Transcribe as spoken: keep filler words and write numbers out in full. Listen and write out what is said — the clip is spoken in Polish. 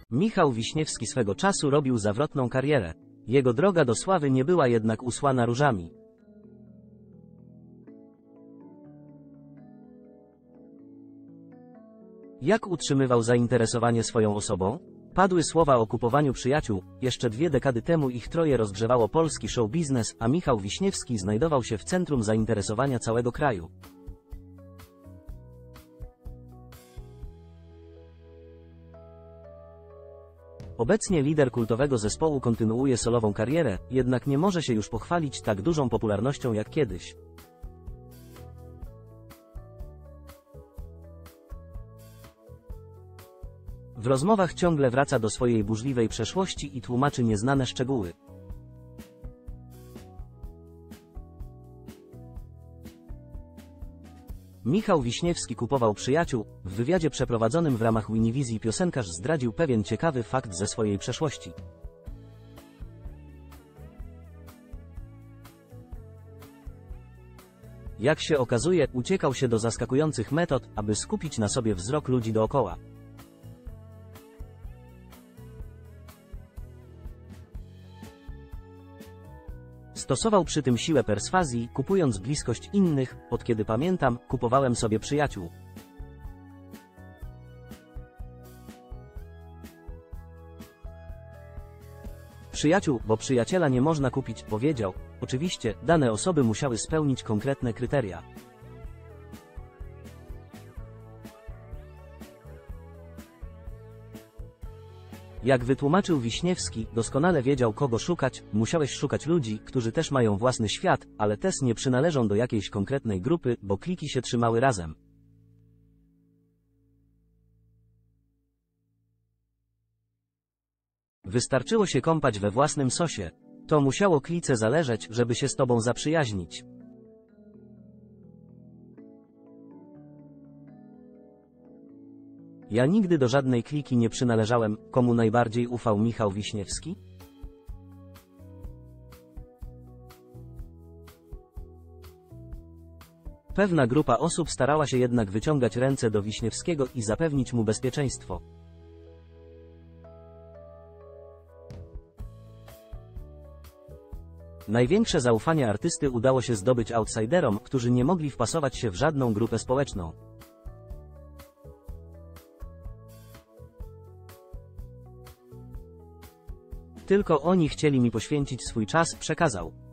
Michał Wiśniewski swego czasu robił zawrotną karierę. Jego droga do sławy nie była jednak usłana różami. Jak utrzymywał zainteresowanie swoją osobą? Padły słowa o kupowaniu przyjaciół. Jeszcze dwie dekady temu ich troje rozgrzewało polski show biznes, a Michał Wiśniewski znajdował się w centrum zainteresowania całego kraju. Obecnie lider kultowego zespołu kontynuuje solową karierę, jednak nie może się już pochwalić tak dużą popularnością jak kiedyś. W rozmowach ciągle wraca do swojej burzliwej przeszłości i tłumaczy nieznane szczegóły. Michał Wiśniewski kupował przyjaciół. W wywiadzie przeprowadzonym w ramach Winivizji piosenkarz zdradził pewien ciekawy fakt ze swojej przeszłości. Jak się okazuje, uciekał się do zaskakujących metod, aby skupić na sobie wzrok ludzi dookoła. Stosował przy tym siłę perswazji, kupując bliskość innych. Od kiedy pamiętam, kupowałem sobie przyjaciół. Przyjaciół, bo przyjaciela nie można kupić, powiedział. Oczywiście, dane osoby musiały spełnić konkretne kryteria. Jak wytłumaczył Wiśniewski, doskonale wiedział, kogo szukać. Musiałeś szukać ludzi, którzy też mają własny świat, ale też nie przynależą do jakiejś konkretnej grupy, bo kliki się trzymały razem. Wystarczyło się kąpać we własnym sosie. To musiało klice zależeć, żeby się z tobą zaprzyjaźnić. Ja nigdy do żadnej kliki nie przynależałem. Komu najbardziej ufał Michał Wiśniewski? Pewna grupa osób starała się jednak wyciągać ręce do Wiśniewskiego i zapewnić mu bezpieczeństwo. Największe zaufanie artysty udało się zdobyć outsiderom, którzy nie mogli wpasować się w żadną grupę społeczną. Tylko oni chcieli mi poświęcić swój czas, przekazał.